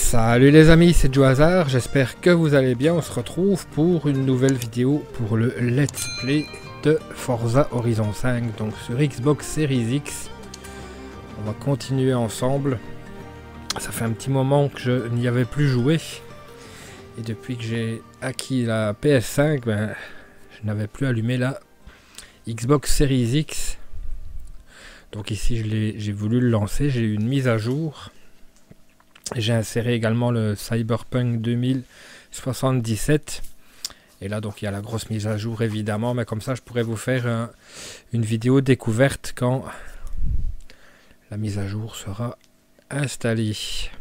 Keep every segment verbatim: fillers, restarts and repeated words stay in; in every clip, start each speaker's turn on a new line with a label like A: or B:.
A: Salut les amis, c'est Joe Hazard, j'espère que vous allez bien. On se retrouve pour une nouvelle vidéo pour le Let's Play de Forza Horizon cinq, donc sur Xbox Series X. On va continuer ensemble. Ça fait un petit moment que je n'y avais plus joué. Et depuis que j'ai acquis la P S cinq, ben, je n'avais plus allumé la Xbox Series X. Donc ici j'ai voulu le lancer, j'ai eu une mise à jour. J'ai inséré également le Cyberpunk deux mille soixante-dix-sept. Et là donc il y a la grosse mise à jour évidemment, mais comme ça je pourrais vous faire un, une vidéo découverte quand la mise à jour sera installée.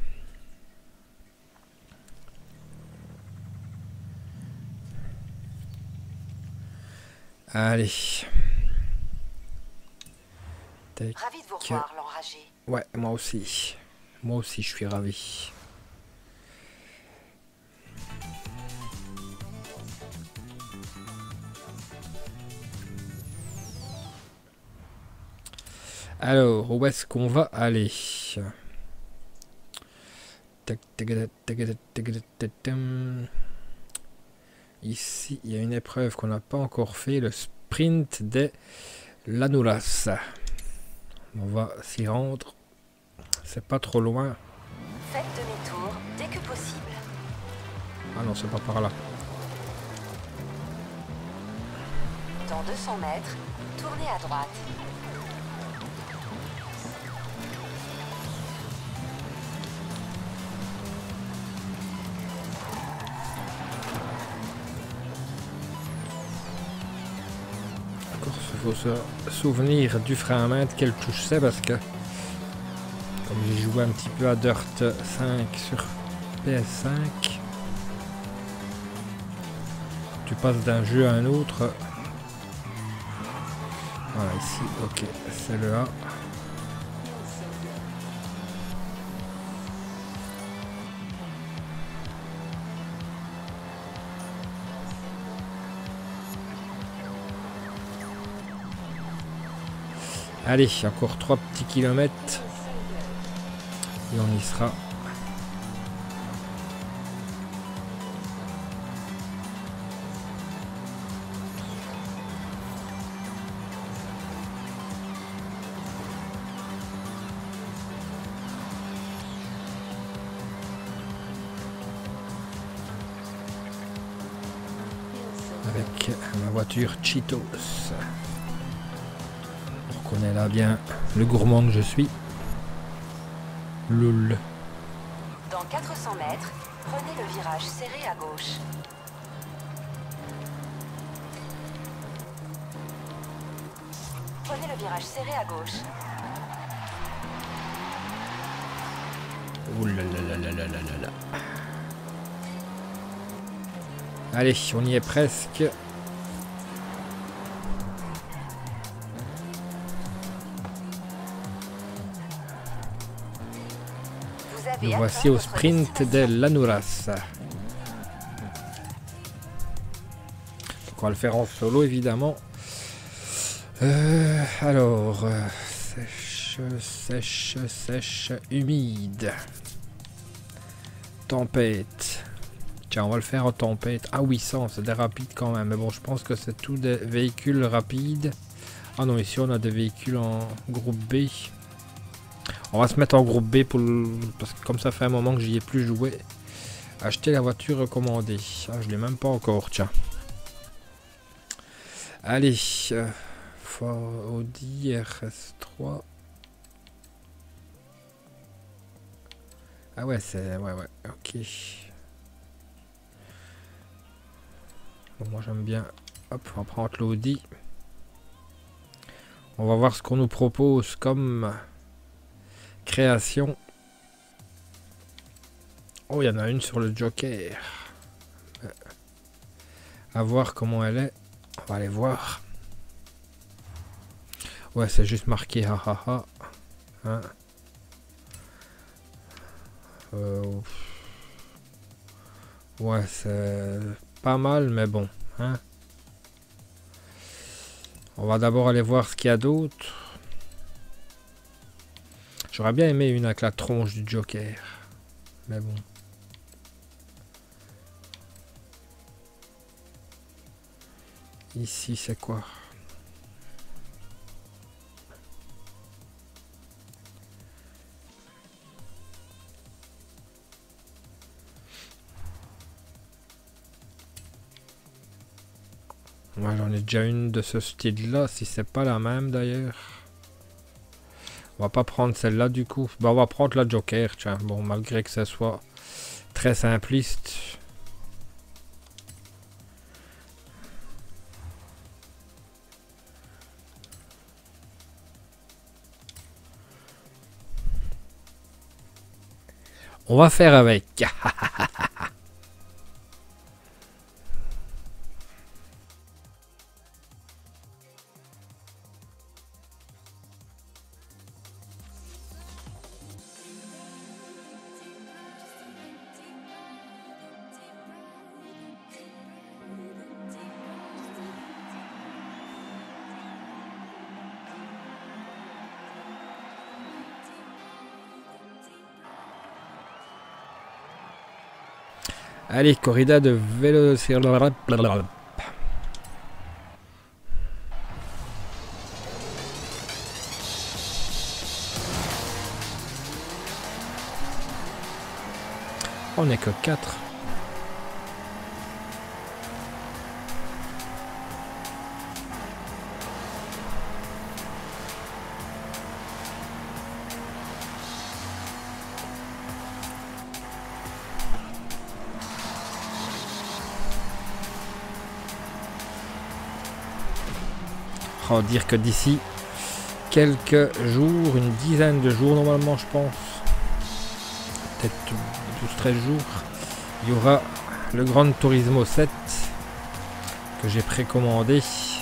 A: Allez. Tac.
B: Ravi de vous revoir, l'enragé.
A: Ouais, moi aussi. Moi aussi, je suis ravi. Alors, où est-ce qu'on va aller? Ici, il y a une épreuve qu'on n'a pas encore fait, le sprint des Llanuras. On va s'y rendre. C'est pas trop loin.
B: Faites demi-tour dès que possible.
A: Ah non, c'est pas par là.
B: Dans deux cents mètres, tournez à droite.
A: Encore, il faut se souvenir du frein à main, de quelle touche c'est, parce que comme j'ai joué un petit peu à Dirt cinq sur P S cinq, tu passes d'un jeu à un autre. Voilà, ici, ok, c'est le A. Allez, encore trois petits kilomètres. Et on y sera. Avec ma voiture Cheetos. On reconnaît là bien le gourmand que je suis. Loul.
B: Dans quatre cents mètres, prenez le virage serré à gauche. Prenez le virage serré à gauche.
A: Ouh là là là là là là là. Allez, on y est presque. Nous voici au sprint des Llanuras. Donc on va le faire en solo évidemment. Euh, alors, euh, sèche, sèche, sèche, humide. Tempête. Tiens, on va le faire en tempête. Ah oui, ça, c'est des rapides quand même. Mais bon, je pense que c'est tous des véhicules rapides. Ah non, ici on a des véhicules en groupe B. On va se mettre en groupe B pour le... parce que comme ça fait un moment que j'y ai plus joué. Acheter la voiture recommandée. Ah, je l'ai même pas encore, tiens. Allez. Euh, Ford Audi R S trois. Ah ouais, c'est... Ouais, ouais, ok. Bon, moi j'aime bien. Hop, on va prendre l'Audi. On va voir ce qu'on nous propose comme création. Oh, il y en a une sur le Joker. À voir comment elle est. On va aller voir. Ouais, c'est juste marqué hahaha. Hein. Euh, ouais, c'est pas mal, mais bon. Hein. On va d'abord aller voir ce qu'il y a d'autre. J'aurais bien aimé une avec la tronche du Joker. Mais bon. ici c'est quoi? Moi j'en ai déjà une de ce style là, si c'est pas la même d'ailleurs. On va pas prendre celle-là du coup. Bah, on va prendre la Joker, tiens. Bon, malgré que ça soit très simpliste. On va faire avec. Allez, corrida de vélo... On n'est que quatre. Oh, dire que d'ici quelques jours, une dizaine de jours normalement je pense, peut-être douze treize jours, il y aura le Gran Turismo sept que j'ai précommandé.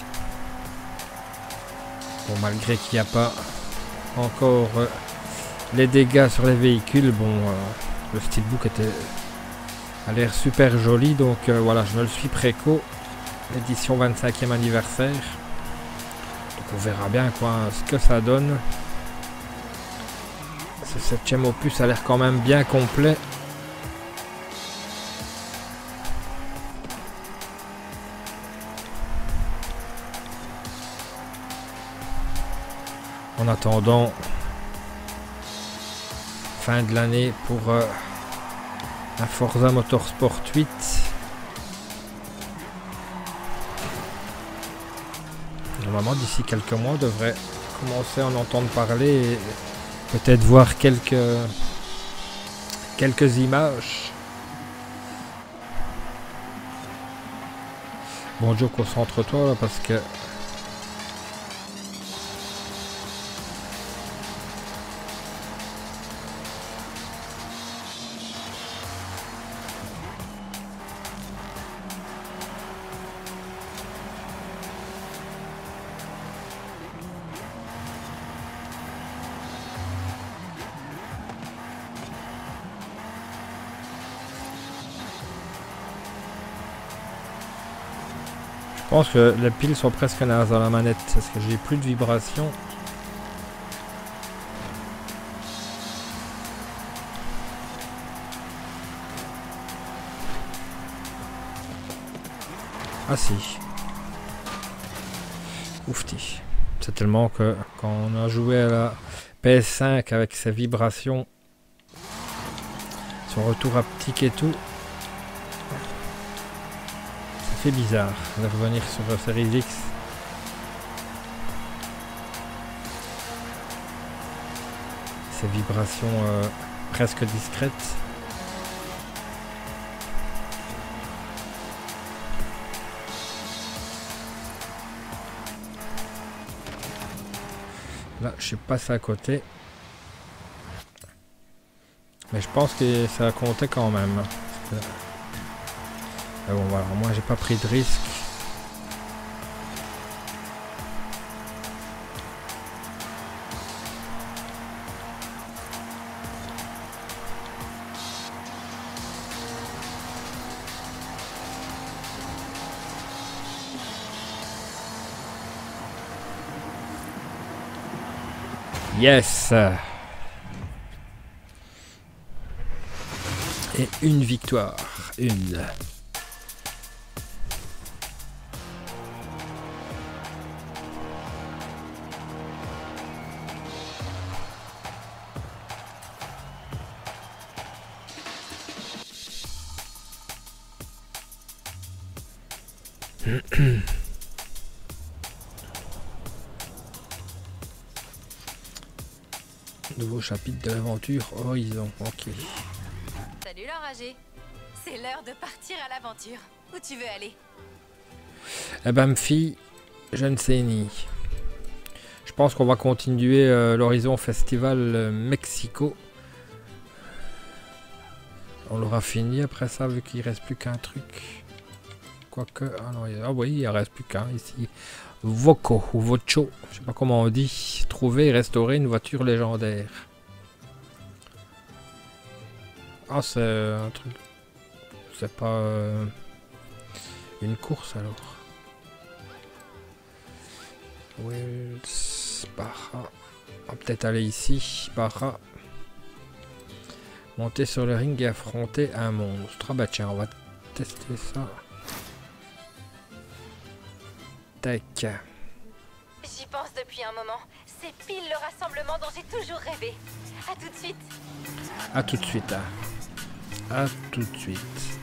A: Bon, malgré qu'il n'y a pas encore euh, les dégâts sur les véhicules, bon, euh, le steelbook était a l'air super joli, donc euh, voilà, je me le suis préco, édition vingt-cinquième anniversaire. On verra bien quoi, ce que ça donne. Ce septième opus a l'air quand même bien complet. En attendant fin de l'année pour euh, un Forza Motorsport huit. Normalement, d'ici quelques mois, on devrait commencer à en entendre parler et peut-être voir quelques, quelques images. Bon, Joe, concentre-toi là parce que... Je pense que les piles sont presque nazes dans la manette parce que j'ai plus de vibrations. Ah si. Oufti. C'est tellement que quand on a joué à la P S cinq avec ses vibrations, son retour haptique et tout, c'est bizarre de revenir sur la série X. Ces vibrations euh, presque discrètes. Là, je suis passé à côté. Mais je pense que ça a compté quand même. Parce que... Mais bon voilà, moi j'ai pas pris de risque. Yes! Et une victoire. Une. Nouveau chapitre de l'aventure Horizon. Ok.
B: Salut l'enragé. C'est l'heure de partir à l'aventure. Où tu veux aller?
A: Eh ben, fille, je ne sais ni. Je pense qu'on va continuer euh, l'Horizon Festival euh, Mexico. On l'aura fini après ça, vu qu'il reste plus qu'un truc. Quoique... Ah, non, il... ah oui, il reste plus qu'un ici. Voco ou Vocho, je sais pas comment on dit. Trouver et restaurer une voiture légendaire. Ah, c'est un truc... C'est pas... Euh... une course alors. Wells, Barra. On va peut-être aller ici. Barra. Monter sur le ring et affronter un monstre. Ah bah tiens, on va tester ça. Tac.
B: J'y pense depuis un moment. C'est pile le rassemblement dont j'ai toujours rêvé. À tout de suite.
A: À tout de suite. Hein. À tout de suite.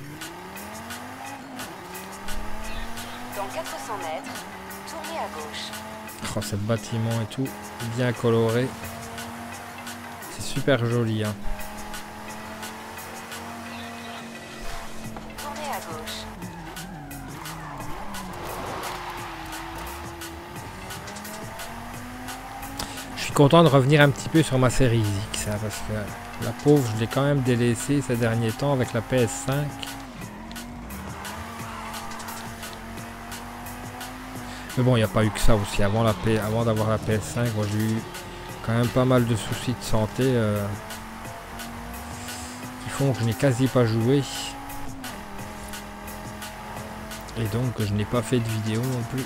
B: Dans quatre cents mètres, tournez à gauche.
A: Oh, ce bâtiment et tout, bien coloré. C'est super joli. Hein.
B: Tournez à gauche.
A: Je suis content de revenir un petit peu sur ma série X, hein, parce que la pauvre, je l'ai quand même délaissée ces derniers temps avec la P S cinq. Mais bon, il n'y a pas eu que ça aussi. Avant, la P... Avant d'avoir la P S cinq, moi, j'ai eu quand même pas mal de soucis de santé euh, qui font que je n'ai quasi pas joué. Et donc, je n'ai pas fait de vidéo non plus.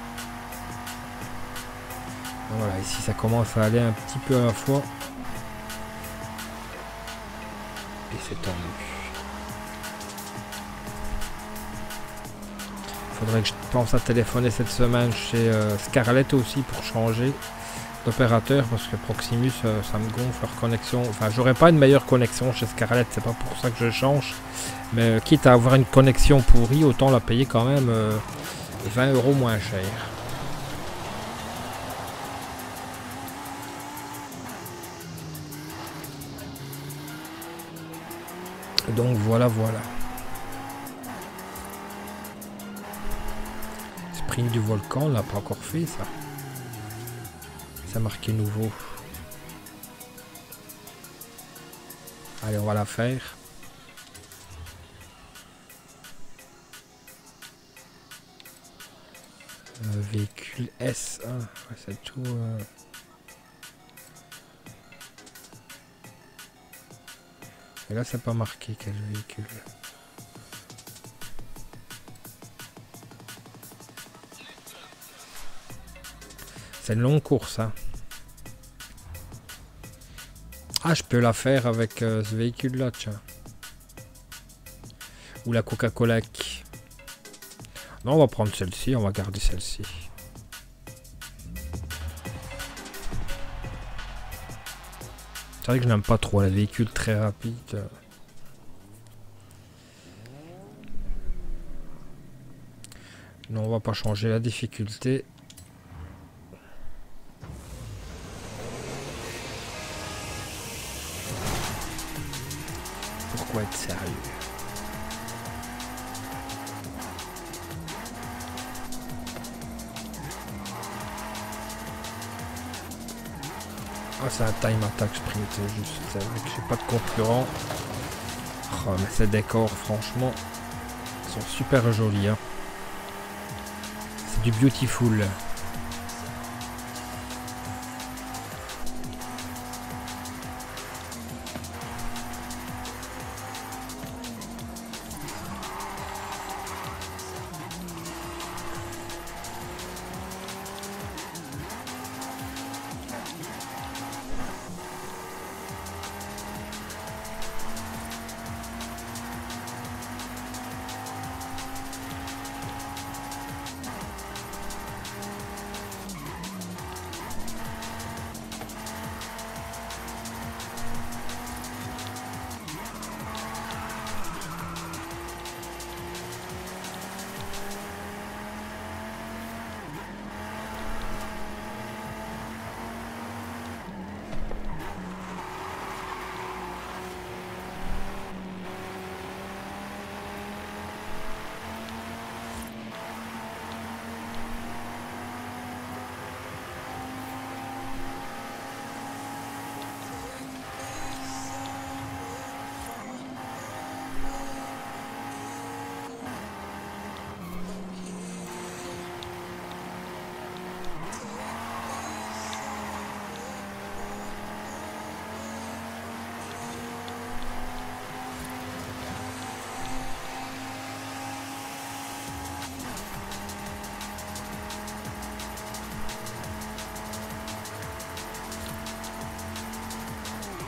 A: Voilà, ici ça commence à aller un petit peu à la fois. Et c'est tant mieux. Faudrait que je pense à téléphoner cette semaine chez euh, Scarlett aussi pour changer d'opérateur, parce que Proximus euh, ça me gonfle leur connexion. Enfin, j'aurais pas une meilleure connexion chez Scarlett, c'est pas pour ça que je change. Mais euh, quitte à avoir une connexion pourrie, autant la payer quand même euh, vingt euros moins cher. Donc voilà, voilà. Sprint du volcan, on l'a pas encore fait ça. Ça marqué nouveau. Allez, on va la faire. Euh, véhicule S un, ouais, c'est tout. Euh... Et là, c'est pas marqué quel véhicule. C'est une longue course, hein. Ah, je peux la faire avec euh, ce véhicule-là, tiens. Ou la Coca-Cola. Non, on va prendre celle-ci, on va garder celle-ci. C'est vrai que je n'aime pas trop les véhicules très rapides. Non, on va pas changer la difficulté. Pourquoi être sérieux? Ah, c'est un time attack sprint, juste. C'est vrai que j'ai pas de concurrent. Oh, mais ces décors, franchement, sont super jolis. Hein. C'est du beautiful.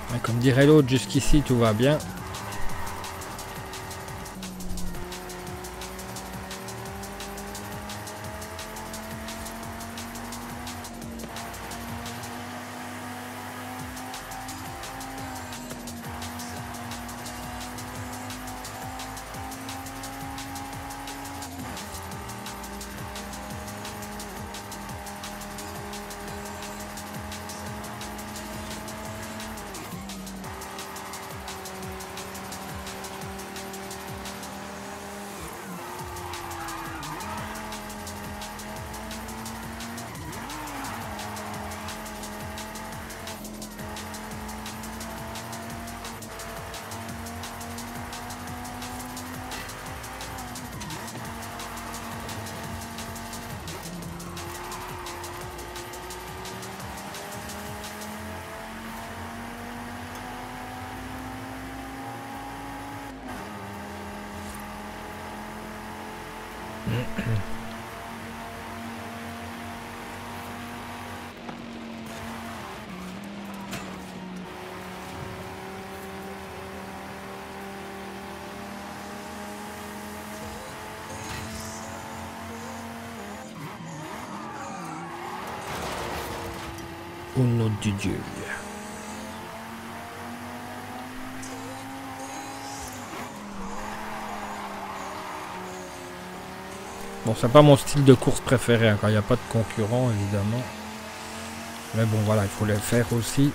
A: Et comme dirait l'autre, jusqu'ici tout va bien. Au nom du Dieu. Bon, c'est pas mon style de course préféré, hein, quand il n'y a pas de concurrent, évidemment. Mais bon, voilà, il faut le faire aussi.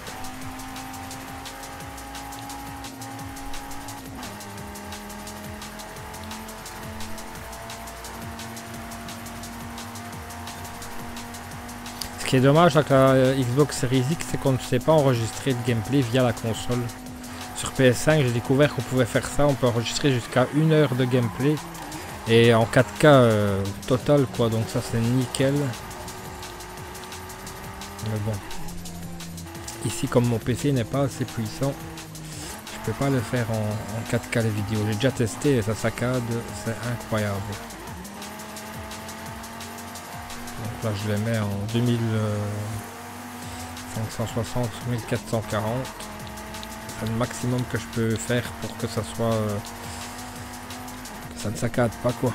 A: Ce qui est dommage avec la Xbox Series X, c'est qu'on ne sait pas enregistrer le gameplay via la console. Sur P S cinq, j'ai découvert qu'on pouvait faire ça, on peut enregistrer jusqu'à une heure de gameplay. Et en quatre K euh, total quoi, donc ça c'est nickel. Mais bon. Ici comme mon P C n'est pas assez puissant, je peux pas le faire en, en quatre K les vidéos. J'ai déjà testé et ça saccade, c'est incroyable. Donc là je les mets en deux mille cinq cent soixante sur mille quatre cent quarante. C'est le maximum que je peux faire pour que ça soit... Euh, ça ne saccade pas quoi.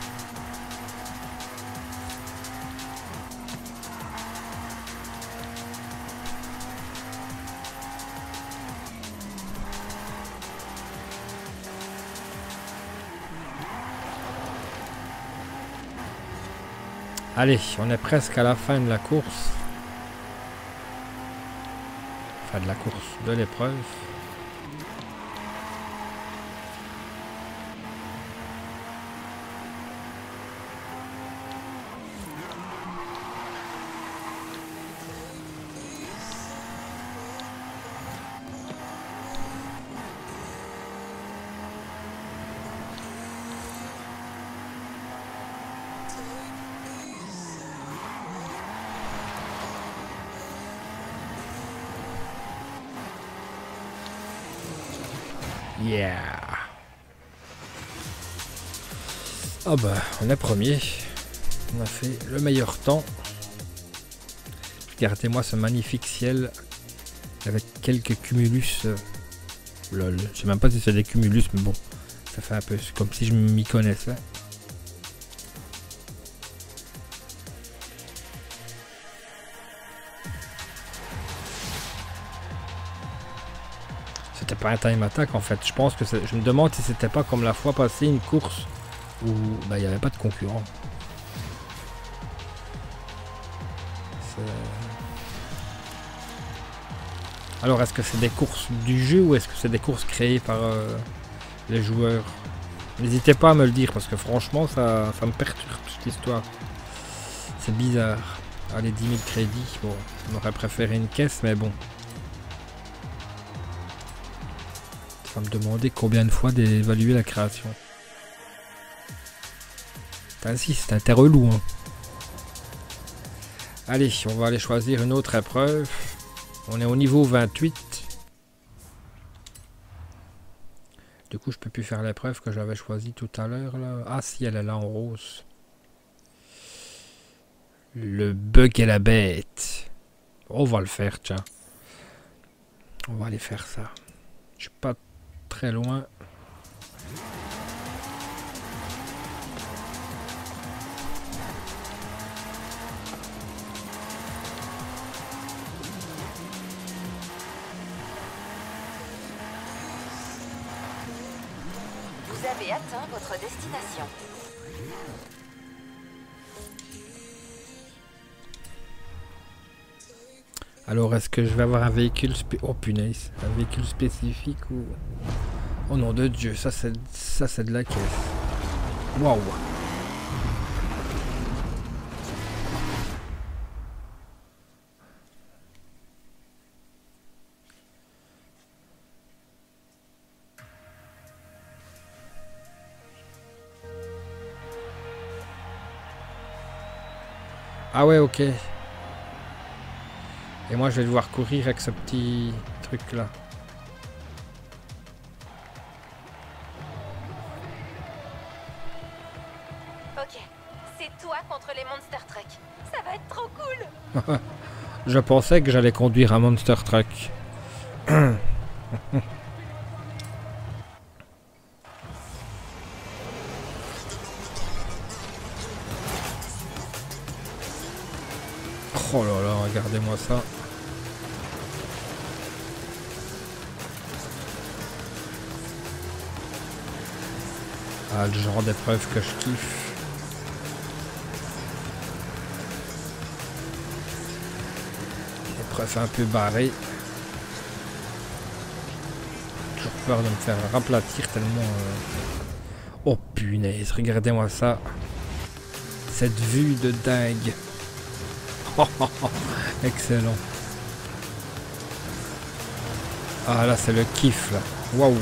A: Allez, on est presque à la fin de la course. Enfin de la course, de l'épreuve. Yeah. Ah bah, on est premier. On a fait le meilleur temps. Regardez-moi ce magnifique ciel avec quelques cumulus. Euh, lol, je sais même pas si c'est des cumulus, mais bon, ça fait un peu comme si je m'y connaissais. C'était pas un time attack en fait. Je pense que je me demande si c'était pas comme la fois passée une course où bah, il n'y avait pas de concurrent. Alors est-ce que c'est des courses du jeu ou est-ce que c'est des courses créées par euh, les joueurs? N'hésitez pas à me le dire parce que franchement ça, ça me perturbe cette histoire. C'est bizarre. Allez, dix mille crédits. Bon, on aurait préféré une caisse mais bon. Ça va me demander combien de fois d'évaluer la création. Ainsi, c'est un terre relou. Hein. Allez, on va aller choisir une autre épreuve. On est au niveau vingt-huit. Du coup, je peux plus faire l'épreuve que j'avais choisie tout à l'heure. Ah si, elle est là en rose. Le bug et la bête. On va le faire, tiens. On va aller faire ça. Je suis pas très loin.
B: Vous avez atteint votre destination.
A: Alors, est-ce que je vais avoir un véhicule spé... Oh punaise, un véhicule spécifique ou... Oh nom de Dieu, ça c'est ça c'est de la caisse. Waouh. Ah ouais, ok. Et moi je vais devoir courir avec ce petit truc là.
B: Ok, c'est toi contre les Monster Truck. Ça va être trop cool.
A: Je pensais que j'allais conduire un Monster Truck. Oh là là, regardez-moi ça. Ah, le genre d'épreuve que je kiffe. Épreuve un peu barrée. Toujours peur de me faire raplatir tellement... Euh... Oh punaise, regardez-moi ça. Cette vue de dingue. Oh, oh, oh, excellent. Ah là c'est le kiff là. Waouh.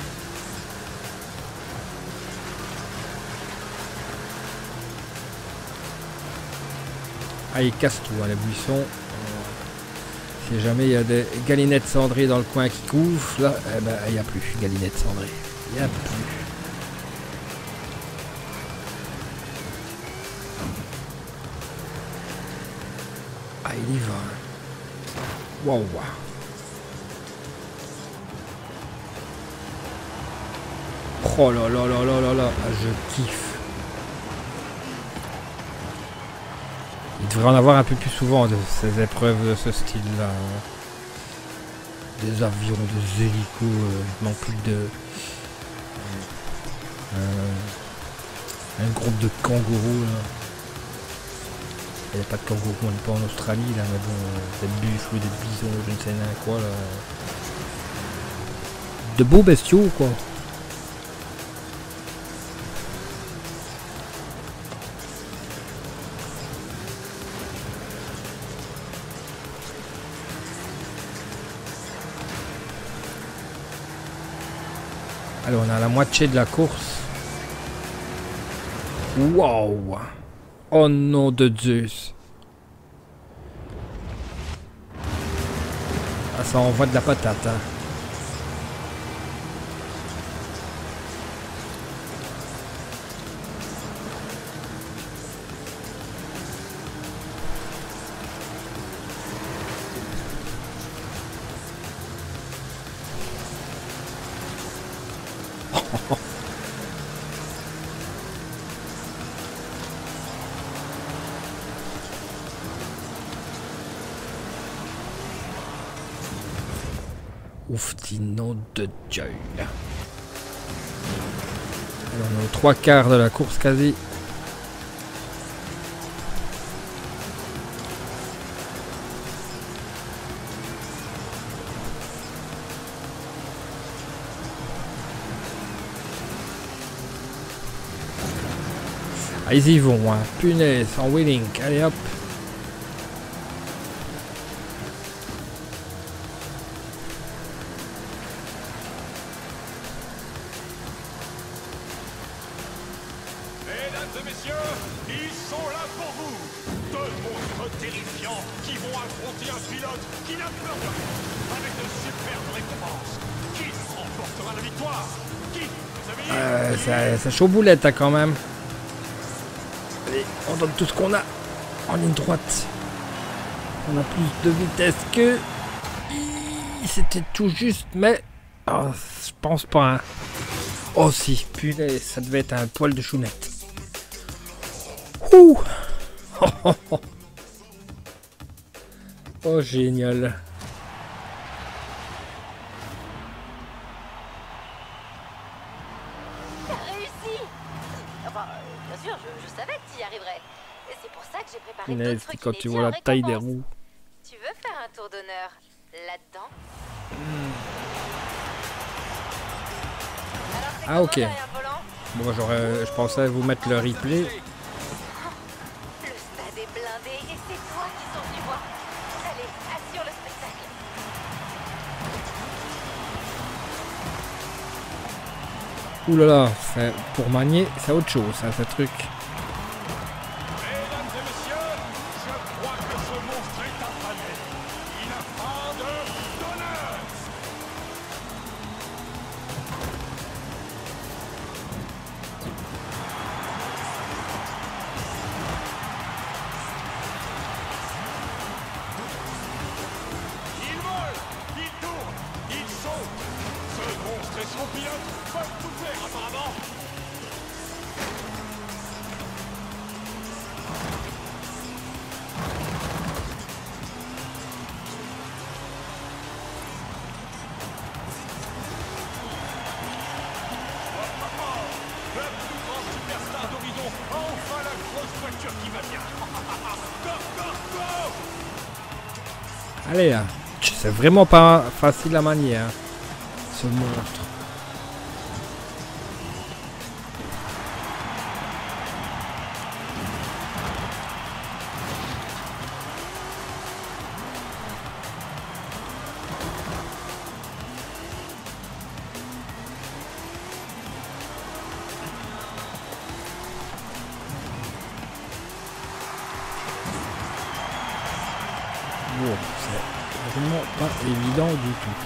A: Ah il casse tout hein, les buissons. Si jamais il y a des galinettes cendrées dans le coin qui couvrent, là, eh ben il n'y a plus galinettes cendrées. Il n'y a plus. Ah il y va. Waouh. Oh là là là là là là, je kiffe. Il devrait en avoir un peu plus souvent de ces épreuves de ce style-là. Des avions, des hélicos, euh, non plus de... Euh, un groupe de kangourous là. Il n'y a pas de kangourous, on n'est pas en Australie là, mais bon, euh, des buffles, des bisons, je ne sais rien quoi là. De beaux bestiaux quoi. Alors on a la moitié de la course. Waouh. Oh nom de Zeus. Ah ça envoie de la patate hein. Ouf, dis nom de Dieu. Alors, on est aux trois quarts de la course quasi. Ah, ils y vont, hein. Punaise, en wheeling. Allez hop.
C: Mesdames et messieurs, ils sont là pour vous. Deux monstres terrifiants qui vont affronter un pilote qui n'a peur de rien, avec de superbes récompenses. Qui remportera la victoire? Qui, mes amis?
A: Euh, c'est chaud boulette hein, quand même. Allez, on donne tout ce qu'on a en ligne droite. On a plus de vitesse que... c'était tout juste, mais... Oh, je pense pas, hein. Oh si, punaise, ça devait être un poil de chounette. Ouh. Oh, oh, oh. Oh, génial.
B: T'as réussi. Enfin, euh, bien sûr, je, je savais que tu y arriverais. Et c'est pour ça que j'ai préparé
A: Punaise,
B: d'autres trucs
A: quand tu
B: inédits
A: vois
B: en
A: la taille des
B: récompense.
A: roues.
B: Tu veux faire un tour d'honneur là-dedans? Alors, c'est
A: Ah,
B: comment
A: ok.
B: derrière le volant?
A: Bon, j'aurais, je pensais vous mettre le replay.
B: Le stade est blindé et c'est toi qui sont venus voir. Allez, assure le spectacle.
A: Ouh là là, c'est- pour manier, c'est autre chose, ça, ce truc.
C: Mesdames et messieurs, je crois que ce monstre est affamé. Il a faim de d'honneur. Il vole, il tourne, il saute. Ce monstre et son pilote peuvent tout faire apparemment. Le plus grand superstar d'Horizon, enfin la grosse voiture qui va bien. Go, go, go!
A: Allez là, c'est vraiment pas facile à manier, hein, ce monstre. Bon, c'est vraiment pas évident du tout.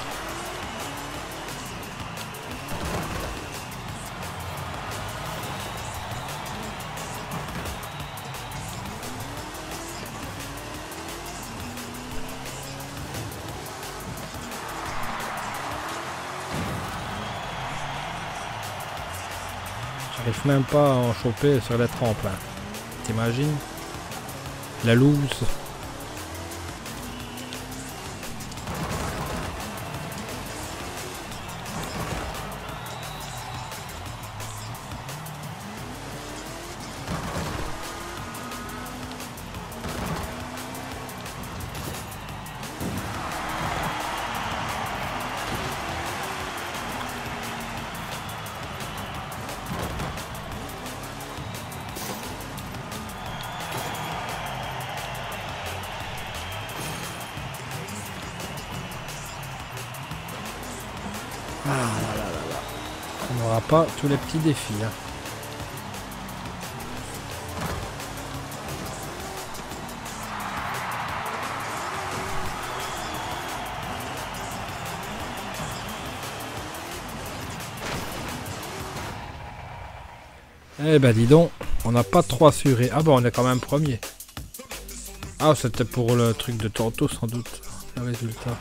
A: J'arrive même pas à en choper sur les tremplins. T'imagines? La loose. Ah là là là là. On n'aura pas tous les petits défis, hein. Eh ben dis donc, on n'a pas trop assuré. Ah bon, on est quand même premier. Ah, c'était pour le truc de tantôt sans doute, le résultat.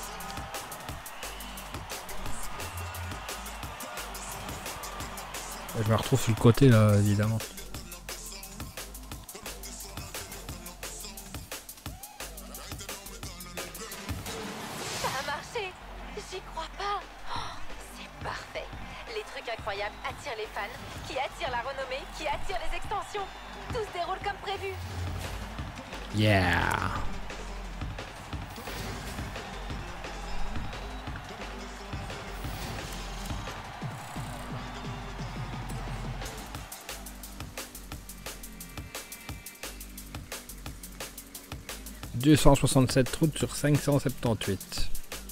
A: Je me retrouve sur le côté là, évidemment.
B: Ça a marché. J'y crois pas. Oh, c'est parfait. Les trucs incroyables attirent les fans, qui attirent la renommée, qui attirent les extensions. Tout se déroule comme prévu.
A: Yeah. deux cent soixante-sept routes sur cinq cent soixante-dix-huit.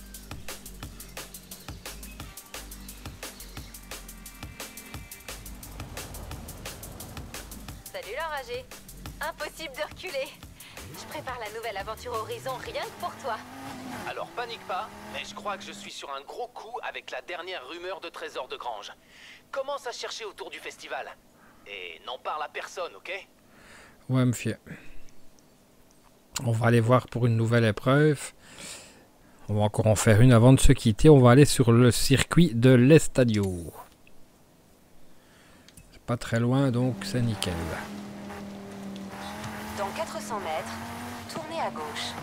B: Salut l'enragé. Impossible de reculer. Je prépare la nouvelle aventure Horizon rien que pour toi.
D: Alors panique pas, mais je crois que je suis sur un gros coup avec la dernière rumeur de trésor de grange. Commence à chercher autour du festival. Et n'en parle à personne, ok?
A: Ouais, me fier. On va aller voir pour une nouvelle épreuve. On va encore en faire une avant de se quitter. On va aller sur le circuit de l'Estadio. C'est pas très loin, donc c'est nickel.
B: Dans quatre cents mètres, tournez à gauche.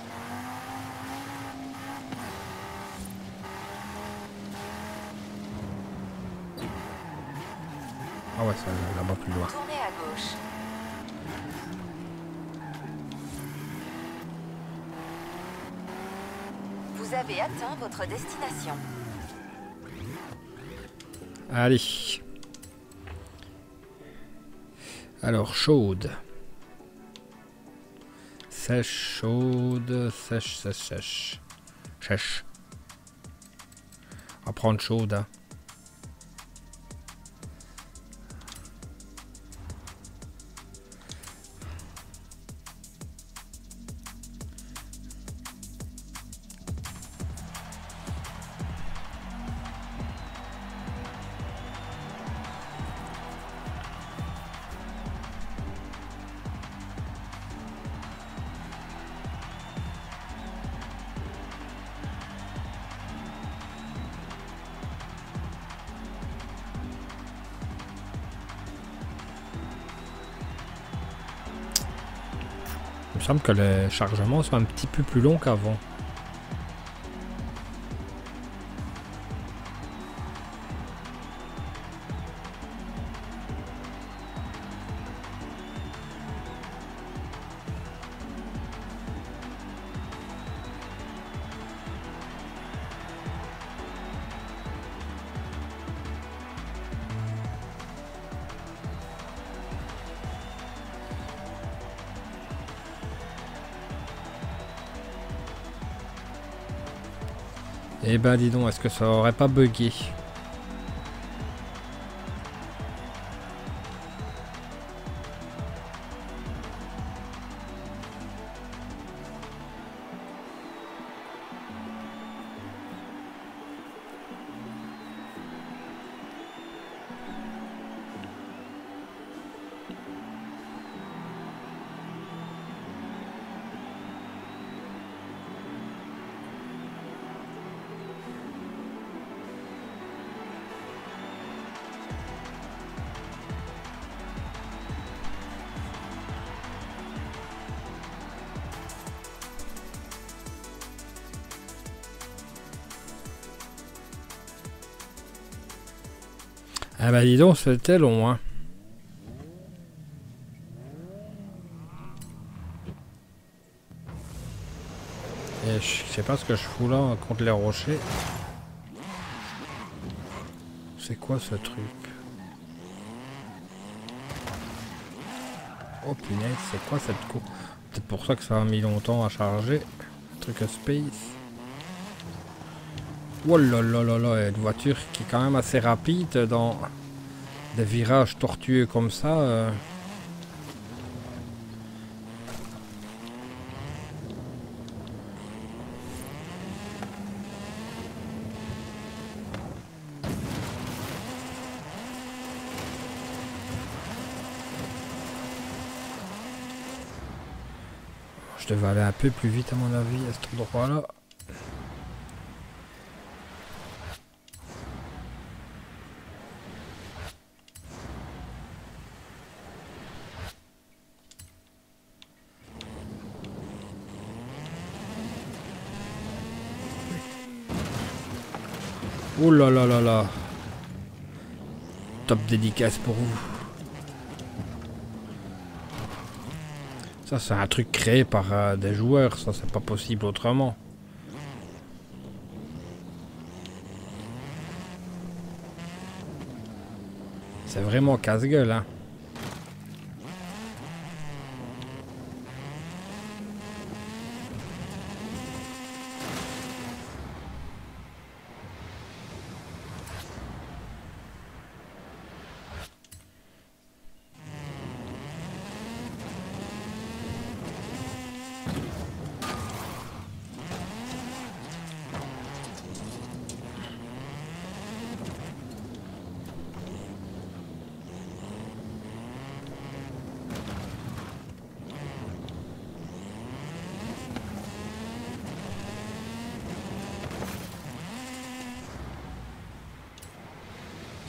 A: Ah ouais, c'est là-bas plus loin.
B: Tournez à gauche. Vous avez atteint votre destination.
A: Allez. Alors, chaude. Sèche, chaude, sèche, sèche, sèche. Sèche. On va prendre chaude, hein. Il me semble que les chargements sont un petit peu plus longs qu'avant. Eh ben dis donc, est-ce que ça aurait pas bugué? Ah bah dis donc, c'était long, hein. Et je sais pas ce que je fous là contre les rochers. C'est quoi ce truc? Oh punaise, c'est quoi cette cour? Peut-être pour ça que ça a mis longtemps à charger. Truc space. Oh là là là là, une voiture qui est quand même assez rapide dans des virages tortueux comme ça. Euh... Je devais aller un peu plus vite à mon avis à cet endroit-là. Oh là là là là. Top dédicace pour vous. Ça c'est un truc créé par euh, des joueurs, ça c'est pas possible autrement. C'est vraiment casse-gueule, hein.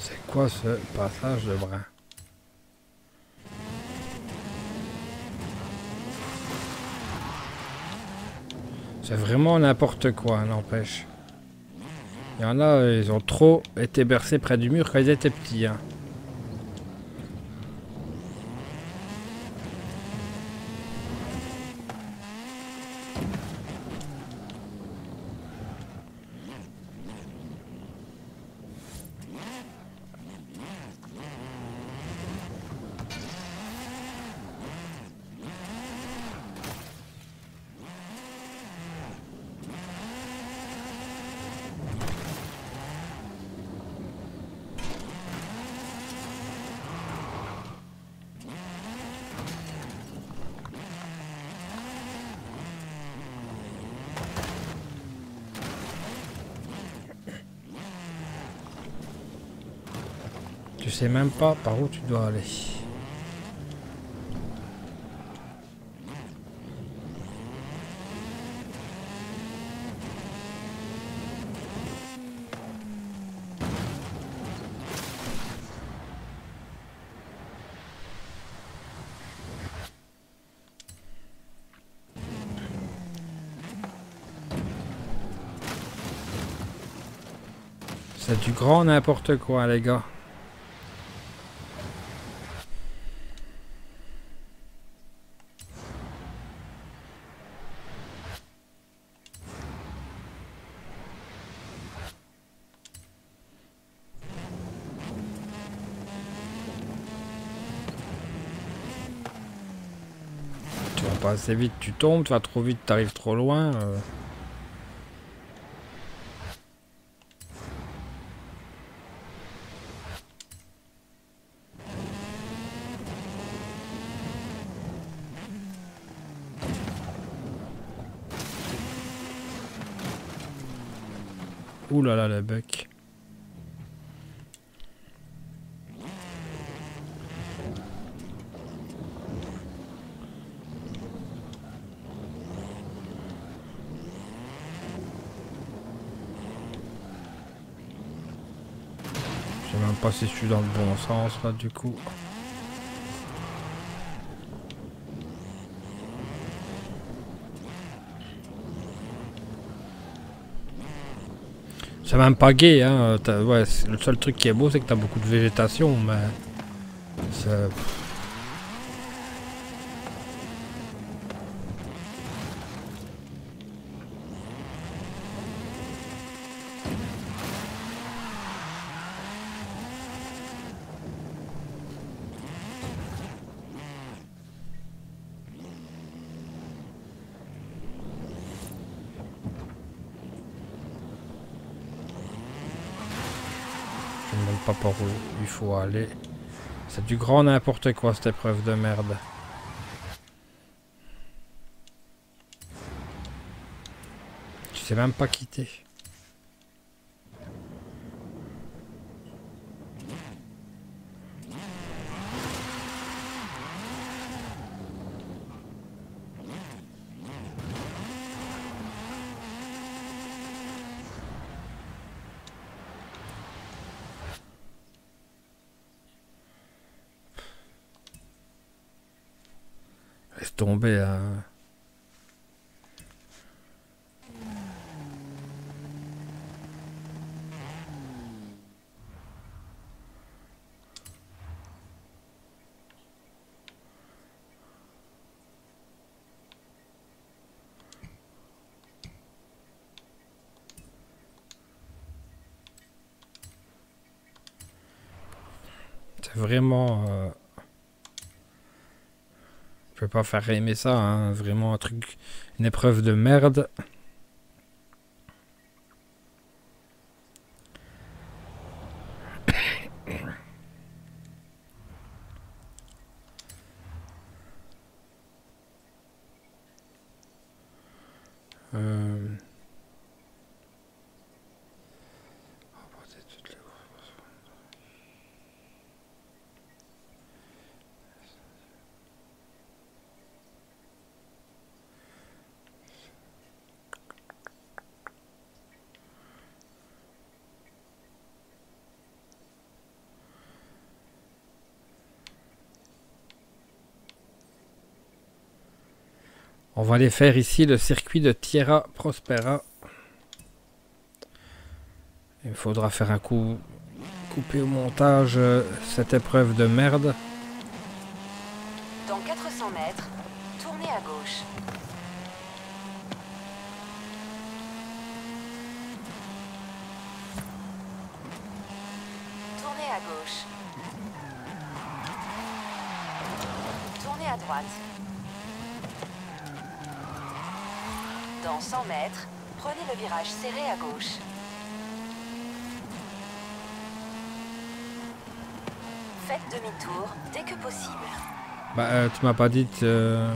A: C'est quoi ce passage de brin? C'est vraiment n'importe quoi, n'empêche. Il y en a, ils ont trop été bercés près du mur quand ils étaient petits. Hein. Tu sais même pas par où tu dois aller. C'est du grand n'importe quoi, les gars. Tu vas pas assez vite, tu tombes, tu vas trop vite, tu arrives trop loin. Euh... Ouh là là, le buck. Je sais même pas si je suis dans le bon sens là du coup. C'est même pas gay, hein. Ouais, le seul truc qui est beau, c'est que t'as beaucoup de végétation, mais c'est... Je ne sais même pas par où il faut aller. C'est du grand n'importe quoi cette épreuve de merde. Tu sais même pas quitter. Laisse tomber, hein. C'est vraiment... Euh... Je peux pas faire aimer ça, hein. Vraiment un truc... Une épreuve de merde. euh... On va aller faire ici le circuit de Tierra Prospera. Il faudra faire un coup, couper au montage euh, cette épreuve de merde.
B: Dans quatre cents mètres, tournez à gauche. Tournez à gauche. Tournez à droite. Dans cent mètres, prenez le virage serré à gauche. Faites demi-tour dès que possible.
A: Bah, euh, tu m'as pas dit... Euh...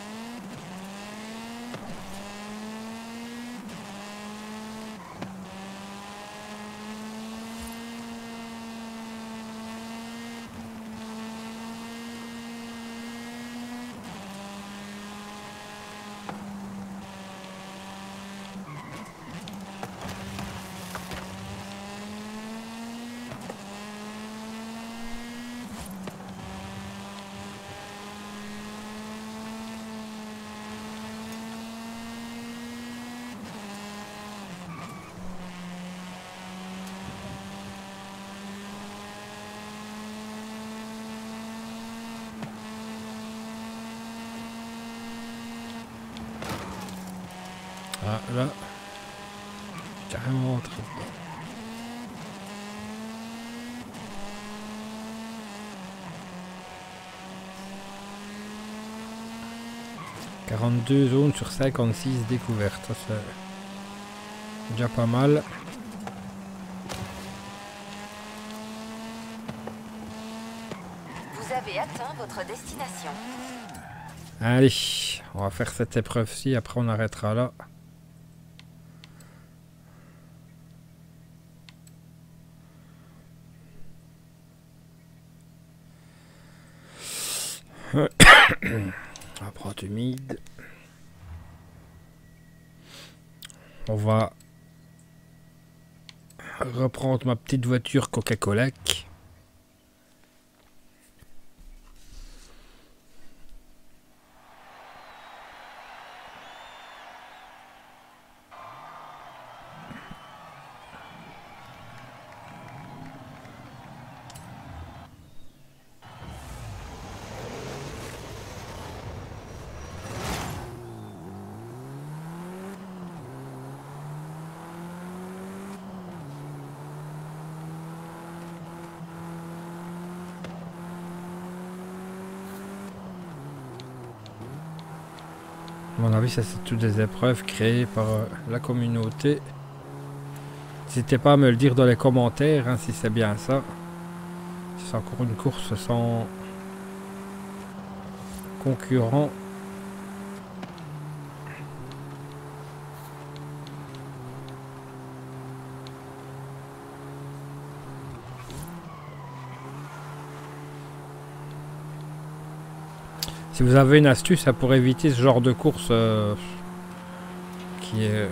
A: Ah, là, carrément rentré. quarante-deux zones sur cinquante-six découvertes, ça c'est déjà pas mal.
B: Vous avez atteint votre destination.
A: Allez, on va faire cette épreuve-ci, après on arrêtera là. On va prendre humide. On va reprendre ma petite voiture Coca-Cola. À mon avis, ça c'est toutes des épreuves créées par euh, la communauté. N'hésitez pas à me le dire dans les commentaires hein, si c'est bien ça. Si c'est encore une course sans concurrent. Si vous avez une astuce pour éviter ce genre de course euh, qui est,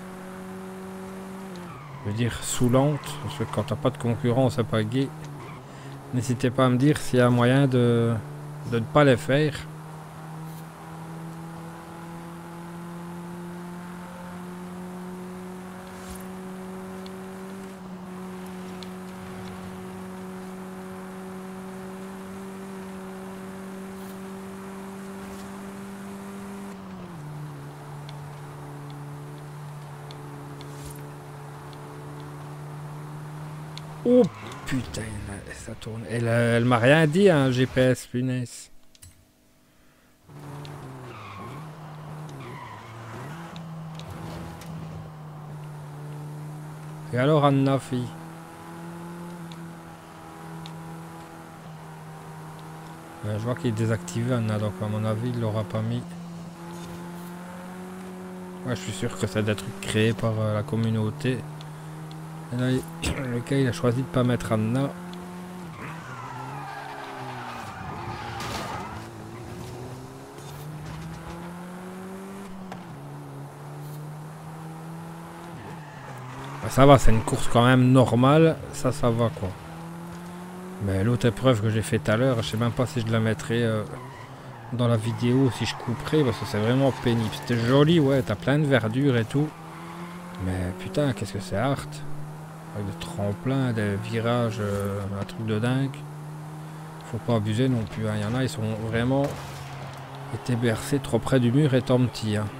A: je veux dire, saoulante, parce que quand t'as pas de concurrent, c'est pas gai. N'hésitez pas à me dire s'il y a moyen de, de ne pas les faire. Oh putain, ça tourne. Elle, elle m'a rien dit, hein, G P S, punaise. Et alors, Anna, fille? Euh, je vois qu'il est désactivé, Anna, donc à mon avis, il l'aura pas mis. Ouais, je suis sûr que c'est des trucs créés par euh, la communauté. Et là, le gars il a choisi de pas mettre Anna. Bah, ça va, c'est une course quand même normale, ça ça va quoi. Mais l'autre épreuve que j'ai fait tout à l'heure, je sais même pas si je la mettrai euh, dans la vidéo si je couperai parce que c'est vraiment pénible. C'était joli, ouais, t'as plein de verdure et tout. Mais putain, qu'est-ce que c'est hard. Avec des tremplins, des virages, euh, un truc de dingue. Faut pas abuser non plus. Il hein. y en a, ils sont vraiment été bercés trop près du mur étant petits. Hein.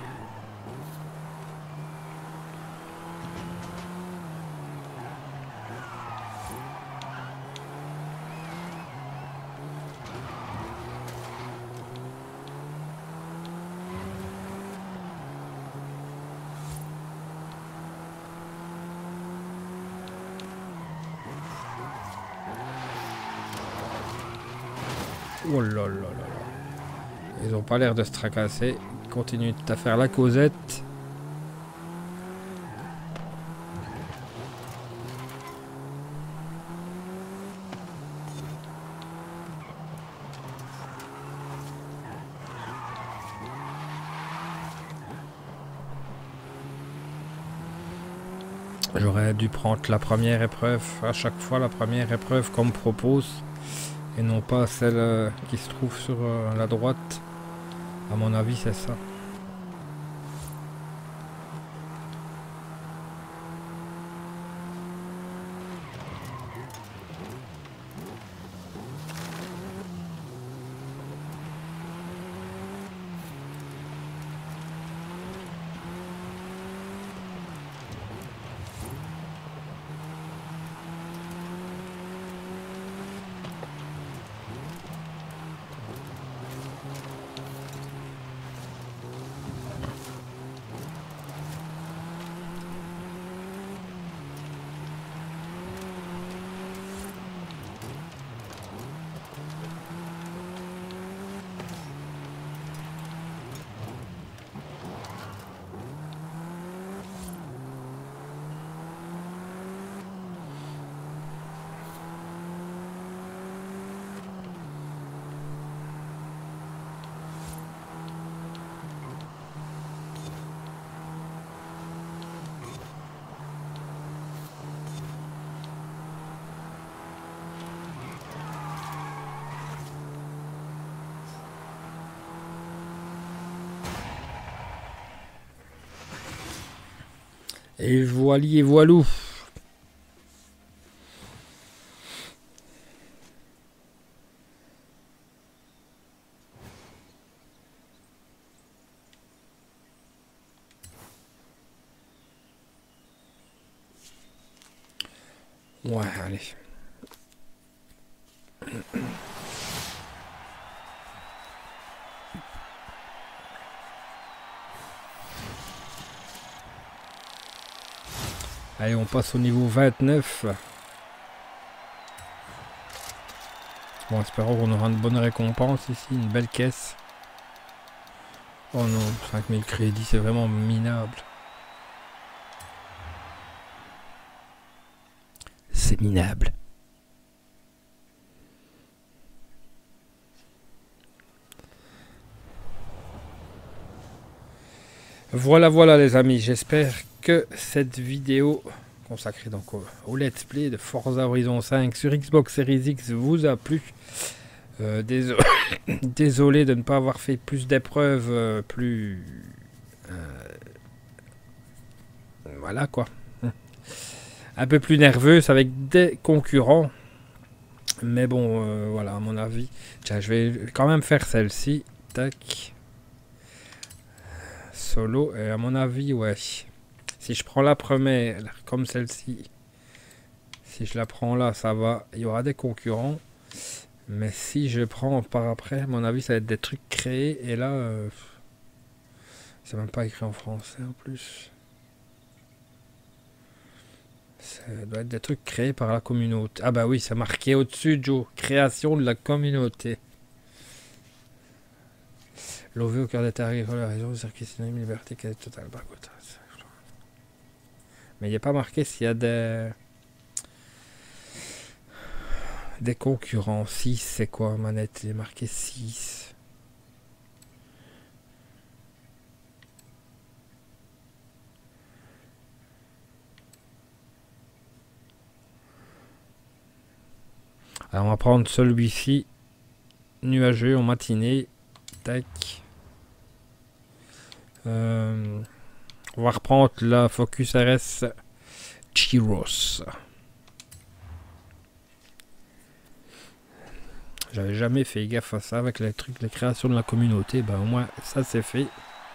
A: Oh là là là là. Ils ont pas l'air de se tracasser. Ils continuent à faire la causette. J'aurais dû prendre la première épreuve. À chaque fois la première épreuve qu'on me propose. Et non pas celle euh, qui se trouve sur euh, la droite. À mon avis, c'est ça. Et voili et voilou. Ouais, allez. Allez, on passe au niveau vingt-neuf. Bon, espérons qu'on aura une bonne récompense ici, une belle caisse. Oh non, cinq mille crédits, c'est vraiment minable. C'est minable. Voilà, voilà les amis, j'espère que cette vidéo consacrée donc au, au let's play de Forza Horizon cinq sur Xbox Series X vous a plu. Euh, désolé, désolé de ne pas avoir fait plus d'épreuves, euh, plus... Euh, voilà quoi. Un peu plus nerveuse avec des concurrents. Mais bon, euh, voilà, à mon avis. Tiens, je vais quand même faire celle-ci. Tac. Solo. Et à mon avis, ouais. Si je prends la première, comme celle-ci. Si je la prends là, ça va. Il y aura des concurrents. Mais si je prends par après, à mon avis, ça va être des trucs créés. Et là, euh, c'est même pas écrit en français en plus. Ça doit être des trucs créés par la communauté. Ah bah oui, c'est marqué au-dessus, Joe. Création de la communauté. Lové au cœur des terres agricoles, la région, circuit synonyme, liberté, quasi totale. Bah, écoute, mais il n'y a pas marqué s'il y a des... Des concurrents. six, c'est quoi, manette? Il est marqué six. Alors on va prendre celui-ci, nuageux en matinée. Tac. Euh, on va reprendre la Focus R S Chiros. J'avais jamais fait gaffe à ça avec les trucs, les créations de la communauté. Ben au moins ça c'est fait.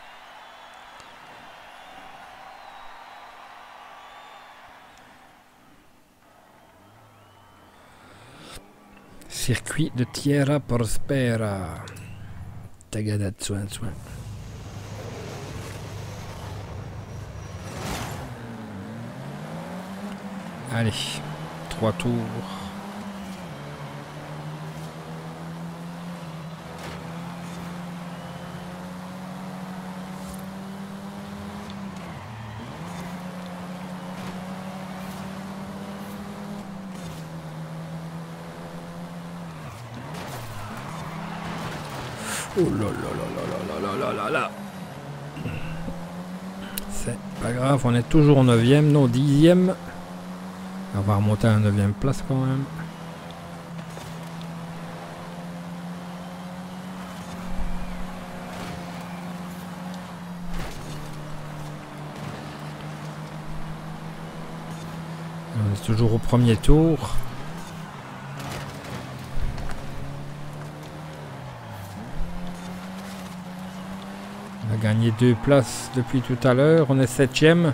A: Circuit de Tierra Prospera. Tagada Tsuan Tsuan. Allez, trois tours. Oh là là là là là là là là. C'est pas grave, on est toujours au neuvième, non dixième. On va remonter à la neuvième place quand même. On est toujours au premier tour. On a gagné deux places depuis tout à l'heure. On est septième.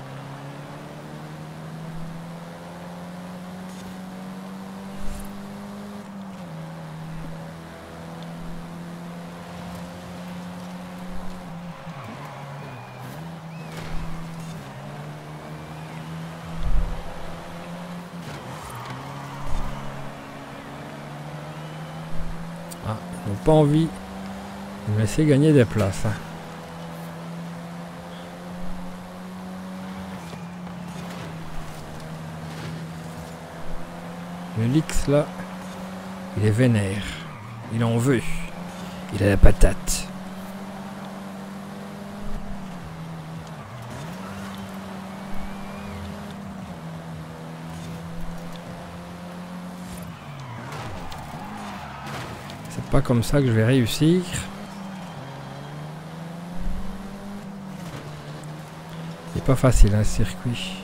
A: Ah, ils n'ont pas envie de me laisser gagner des places. Hein. Le Lix là, il est vénère. Il en veut. Il a la patate. C'est pas comme ça que je vais réussir. C'est pas facile un circuit.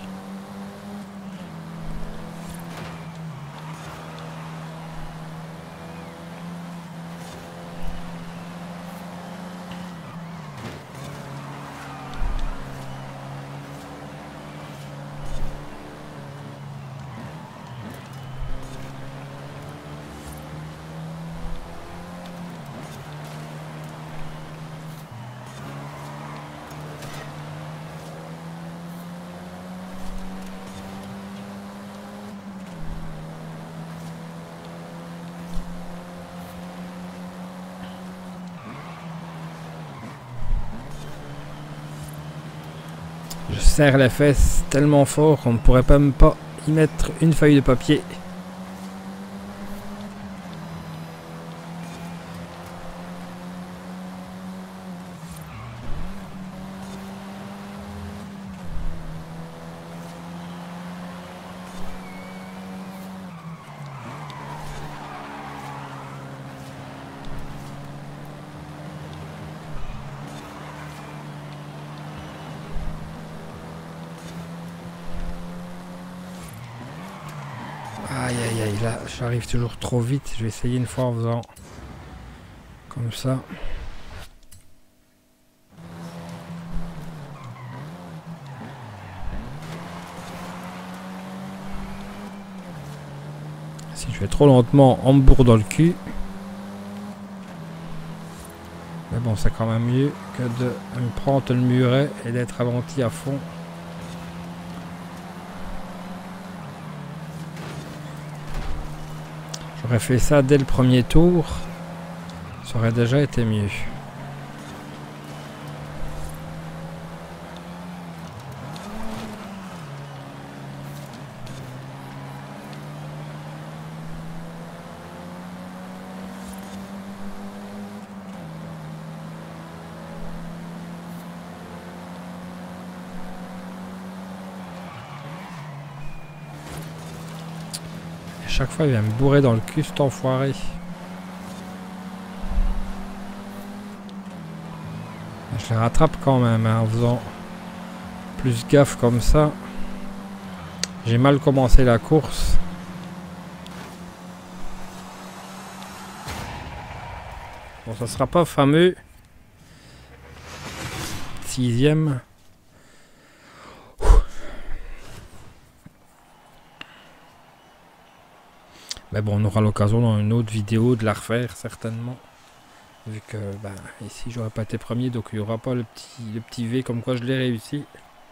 A: Je serre les fesses tellement fort qu'on ne pourrait même pas y mettre une feuille de papier. Aïe aïe aïe, là j'arrive toujours trop vite, je vais essayer une fois en faisant comme ça. Si je fais trop lentement, on me bourre dans le cul. Mais bon, c'est quand même mieux que de me prendre le muret et d'être ralenti à fond. J'aurais fait ça dès le premier tour, ça aurait déjà été mieux. Chaque fois il vient me bourrer dans le cul cet enfoiré. Je les rattrape quand même hein, en faisant plus gaffe comme ça. J'ai mal commencé la course. Bon, ça sera pas fameux. Sixième. Mais bon, on aura l'occasion dans une autre vidéo de la refaire certainement. Vu que bah, ici j'aurais pas été premier, donc il n'y aura pas le petit, le petit V comme quoi je l'ai réussi.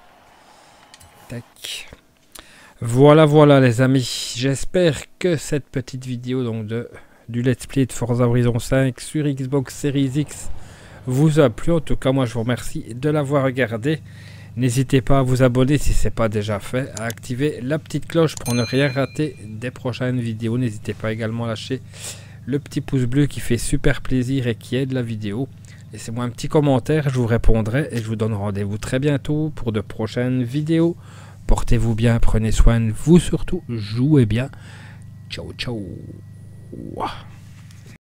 A: Tac. Voilà, voilà les amis. J'espère que cette petite vidéo donc de du let's play de Forza Horizon cinq sur Xbox Series X vous a plu. En tout cas, moi je vous remercie de l'avoir regardé. N'hésitez pas à vous abonner si ce n'est pas déjà fait, à activer la petite cloche pour ne rien rater des prochaines vidéos. N'hésitez pas également à lâcher le petit pouce bleu qui fait super plaisir et qui aide la vidéo. Laissez-moi un petit commentaire, je vous répondrai et je vous donne rendez-vous très bientôt pour de prochaines vidéos. Portez-vous bien, prenez soin de vous surtout, jouez bien. Ciao, ciao.